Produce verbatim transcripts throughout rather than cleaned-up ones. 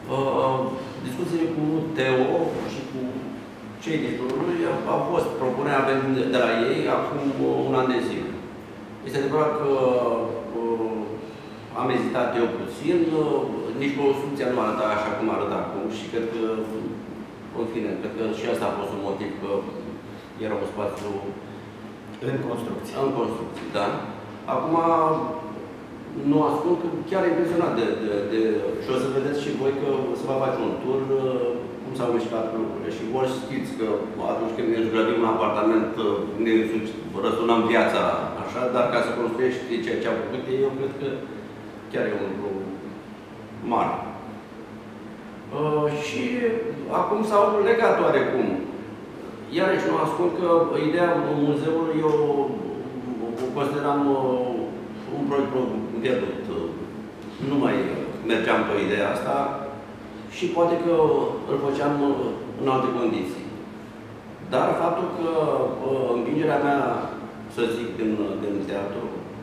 Uh, discuțiile cu Teo și cu cei din jurul lui au fost propunerea de la ei acum un an de zile. Este adevărat că uh, am ezitat eu puțin, uh, nici o soluție nu arăta așa cum arăta acum și cred că, în fine, cred că și asta a fost un motiv că era un spațiu în construcție. În construcție, da. Acum, nu ascund că chiar impresionat de, de, de... Și o să vedeți și voi că se va face un tur, cum s-au mișcat lucrurile. Și voi știți că atunci când ne zgrăbim un apartament, ne răsunăm viața așa, dar ca să construiești ceea ce au făcut ei, eu cred că chiar e un lucru mare. Uh, și acum s-au legat oarecum. Iarăși nu ascund că ideea muzeului eu o consideram un proiect pierdut. Nu mai mergeam pe ideea asta și poate că îl făceam în alte condiții. Dar faptul că învingerea mea, să zic, din, din teatru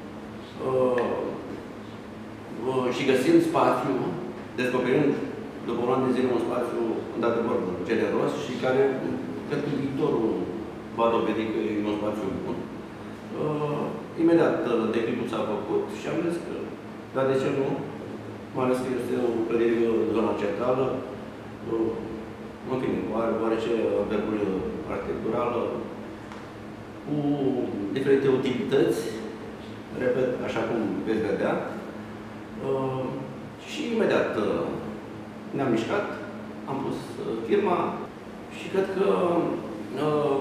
și găsind spațiu, descoperind după un an de zile un spațiu, într-adevăr, generos și care, cred că viitorul va dovedi că e un spațiu bun. Uh, imediat declitul s-a făcut și am zis că, dar de ce nu? Mai ales că este o clădire în zona centrală, uh, în fine, oarece verbul arhitecturală, cu diferite utilități, repet, așa cum veți vedea, uh, și imediat uh, ne-am mișcat, am pus uh, firma și cred că uh,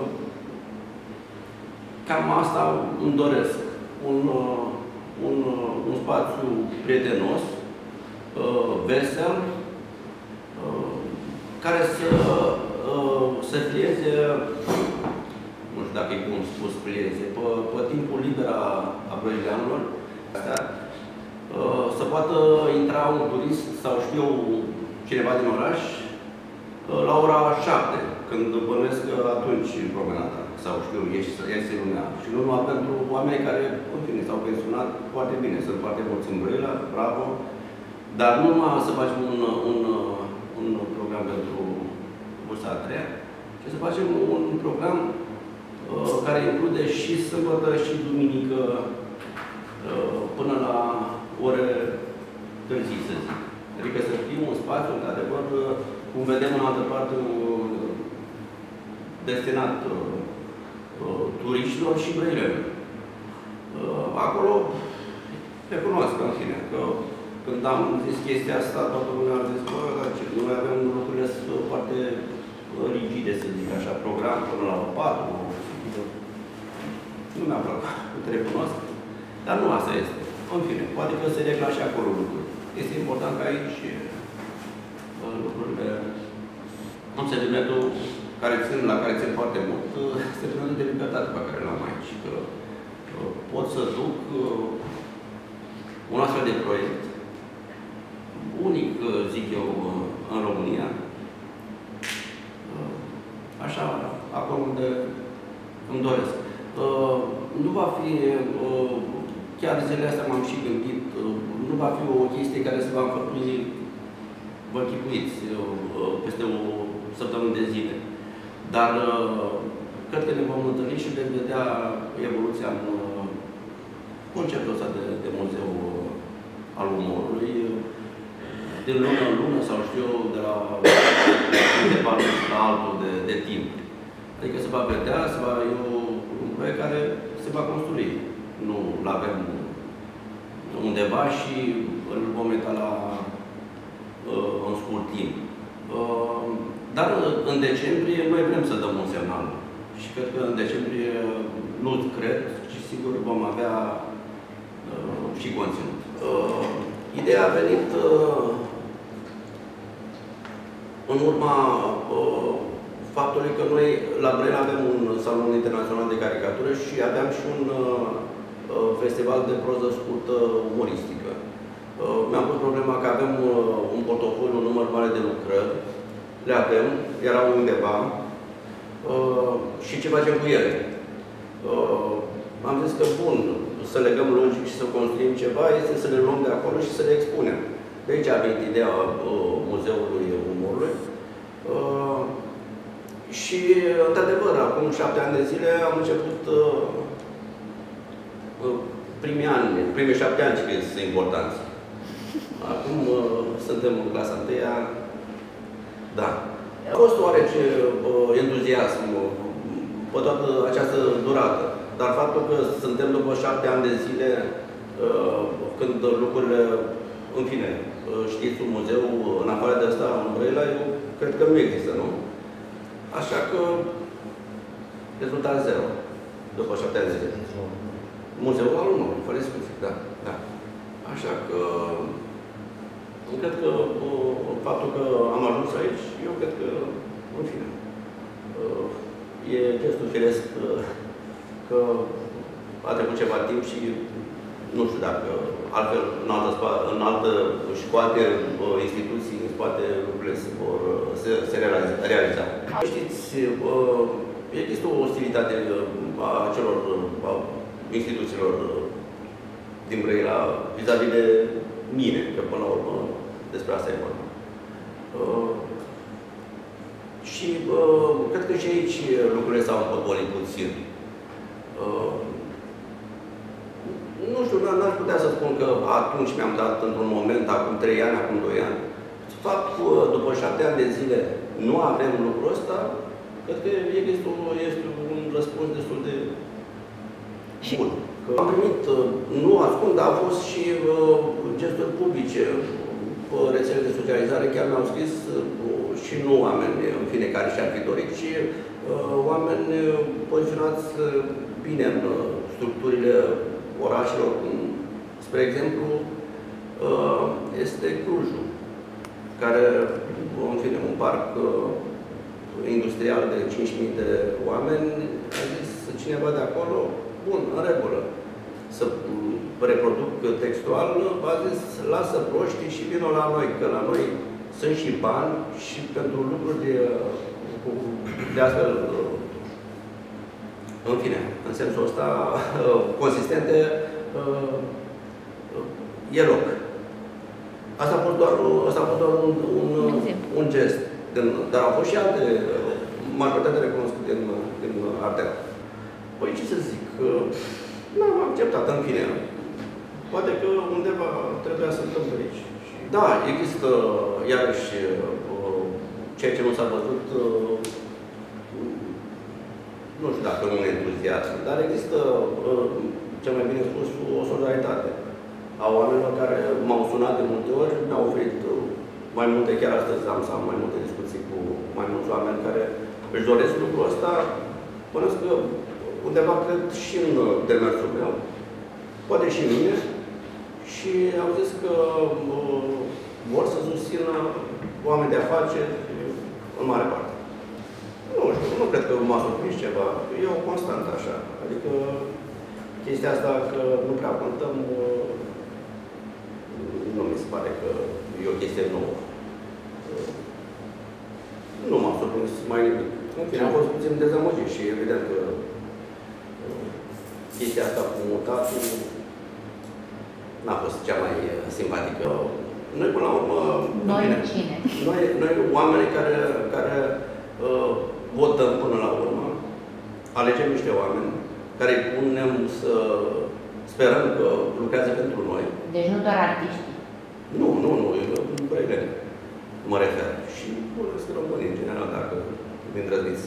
cam asta îmi doresc. Un, un, un spațiu prietenos, vesel, care să, să plieze, nu știu dacă e bun spus plieze, pe, pe timpul liber a, a brăileanilor, să poată intra un turist sau știu eu, cineva din oraș la ora șapte, când bănuiesc că atunci promenada. Sau știu, iese lumea. Și nu numai pentru oameni care, în fine, s-au pensionat foarte bine. Sunt foarte mulți în Brăila, bravo. Dar nu numai să facem un, un, un program pentru vârsta a treia, ci să facem un program uh, care include și sâmbătă și duminică uh, până la ore târzii, să zic. Adică să fie un spațiu, într-adevăr, cum vedem în altă parte, destinat uh, turiștilor și brăilerilor. Acolo recunosc, în fine, că când am zis chestia asta, toată lumea a zis, bă, dar ce, noi avem lucrurile foarte rigide, să zic așa, program până la patru. Nu mi-a plăcut, îți recunosc, dar nu asta este. În fine, poate că se regla și acolo lucruri. Este important ca aici lucrurile, înțelegetul care țin, la care țin foarte mult, sentimentul de libertate pe care l-am aici. Că pot să duc un astfel de proiect, unic, zic eu, în România, așa, acolo unde îmi doresc. Nu va fi, chiar zilele astea m-am și gândit, nu va fi o chestie care se va înfăptui, vă chipuiți, peste o săptămână de zile. Dar cred că ne vom întâlni și veți vedea evoluția în conceptul ăsta de, de muzeu al umorului, din lună în lună, sau știu eu, de la undeva la altul de, de timp. Adică se va vedea, se va, e un proiect care se va construi. Nu l-avem undeva și îl vom meta la în scurt timp. Dar în decembrie noi vrem să dăm un semnal. Și cred că în decembrie nu cred, ci sigur vom avea uh, și conținut. Uh, ideea a venit uh, în urma uh, faptului că noi la Brăila avem un salon internațional de caricatură și aveam și un uh, festival de proză scurtă umoristică. Uh, Mi-am pus problema că avem uh, un portofoliu, un număr mare de lucrări, le avem, erau undeva, uh, și ce facem cu ele. Uh, am zis că, bun, să legăm logic și să construim ceva, este să le luăm de acolo și să le expunem. De aici a venit ideea uh, muzeului Și, într-adevăr, acum șapte ani de zile am început uh, primii ani, primii șapte ani că sunt importanți. Acum uh, suntem în clasa întâia. Da. A fost oarece uh, entuziasm uh, pe toată această durată. Dar faptul că suntem după șapte ani de zile, uh, când lucrurile, în fine, uh, știți, un muzeu, în afară de asta, în Brăila, eu cred că nu există, nu? Așa că, rezultat zero, după șapte ani de zile. Muzeul al unor, fără discuții, da, da. Așa că, cred că uh, faptul că am ajuns aici, eu cred că, în fine, uh, e gestul firesc uh, că a trecut ceva timp și nu știu dacă altfel în altă, în altă și cu alte uh, instituții în spate lucrurile se vor se, se realiza. Știți, uh, există o ostilitate a celor a instituțiilor din Brăila vis-a-vis de mine, că până la urmă despre asta e vorba. Uh, și uh, cred că și aici lucrurile s-au împotmolit puțin. Uh, nu știu, n-aș putea să spun că atunci mi-am dat într-un moment, acum trei ani, acum doi ani. Fapt că după șapte ani de zile nu avem lucrul ăsta, cred că este un, este un răspuns destul de bun. Că am primit, nu ascund, au fost și uh, gesturi publice pe rețele de socializare, chiar mi-au scris uh, și nu oameni, în fine, care și-ar fi dorit, ci uh, oameni poziționați uh, bine în uh, structurile orașelor, cum, spre exemplu, uh, este Clujul, care, în fine, un parc uh, industrial de cinci mii de oameni, a zis cineva de acolo, bun, în regulă, să reproduc textual, a zis, lasă proștii și vină la noi, că la noi sunt și bani și pentru lucruri de, de astfel, în fine, în sensul ăsta, consistente, e loc. Asta a fost doar, asta a fost doar un, un, un gest, dar au fost și alte, majoritatea recunoscute din, din Ardeal. Păi ce să zic, n-am acceptat, în fine. Poate că undeva trebuia să întâmple aici. Da, există, iarăși, ceea ce nu s-a văzut, nu știu dacă un entuziasm, dar există, cel mai bine spus, o solidaritate a oamenilor care m-au sunat de multe ori, mi-au oferit mai multe, chiar astăzi am să am mai multe discuții cu mai mulți oameni care își doresc lucrul ăsta, până că undeva cred și în demersul meu, poate și mine, și am zis că uh, vor să susțină oameni de afaceri în mare parte. Nu știu, nu cred că m-a surprins ceva, e o constantă așa. Adică chestia asta că nu prea contăm, uh, nu mi se pare că e o chestie nouă. Uh, nu m-a surprins mai nimic. În fine, am fost puțin dezamăgit și evident că chestia asta cu mutatul n-a fost cea mai simpatică. Noi, până la urmă, Noi bine, cine? Noi, noi oamenii care, care uh, votăm până la urmă, alegem niște oameni care îi punem să sperăm că lucrează pentru noi. Deci nu doar artiști. Nu, nu, nu, eu brăileni mă refer. Și vorbesc românii, în general, dacă mi îndrăzniți să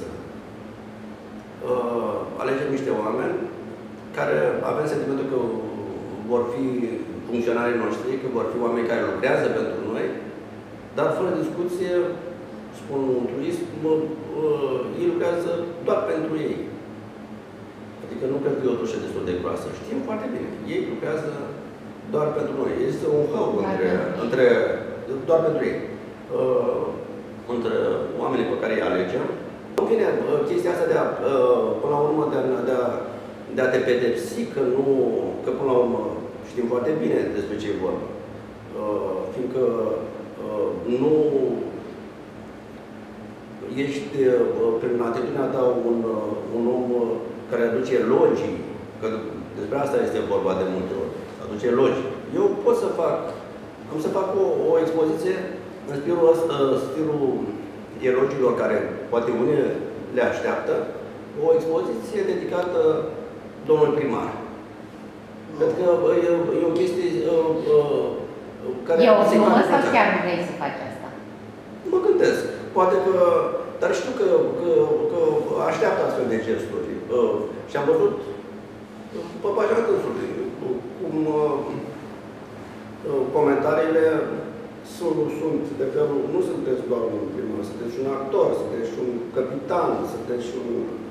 uh, alegem niște oameni care avem sentimentul că vor fi funcționarii noștri, că vor fi oameni care lucrează pentru noi, dar fără discuție, spun un truism, uh, ei lucrează doar pentru ei. Adică nu cred că e o tușă destul de groasă. Știm foarte bine. Ei lucrează doar pentru noi. Este un hău între, între, doar pentru ei. Uh, între oamenii pe care îi alegem. În fine, chestia asta de a, până la urmă, de a, de a, de a te pedepsi, că nu, că până la urmă știm foarte bine despre ce e vorba. Uh, fiindcă uh, nu ești, uh, prin atitudinea ta, un, uh, un om uh, care aduce logii, că despre asta este vorba de multe ori, aduce logii. Eu pot să fac, am să fac o, o expoziție în stilul, ăsta, stilul elogilor care poate unii le așteaptă, o expoziție dedicată domnului primar. Pentru că e, e o chestie uh, care... E o glumă sau chiar nu vrei să faci asta? Mă gândesc. Poate că... Dar știu că, că, că așteaptă astfel de gesturi. Uh, și am văzut pe pagina dânsului cum uh, comentariile sunt, sunt de felul, nu sunteți doar un primar, sunteți și un actor, sunteți și un capitan, sunteți și un